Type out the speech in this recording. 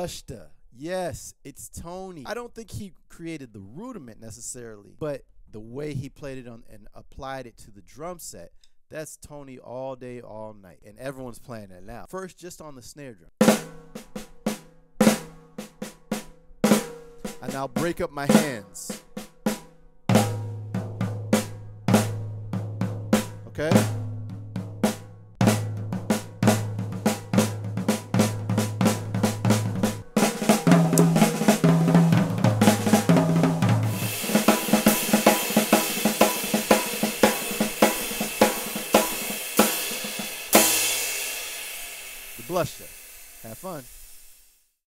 Blushda. Yes, it's Tony. I don't think he created the rudiment necessarily, but the way he played it on and applied it to the drum set, that's Tony all day, all night. And everyone's playing it now. First, just on the snare drum. I now break up my hands. Okay? The Blushda. Have fun.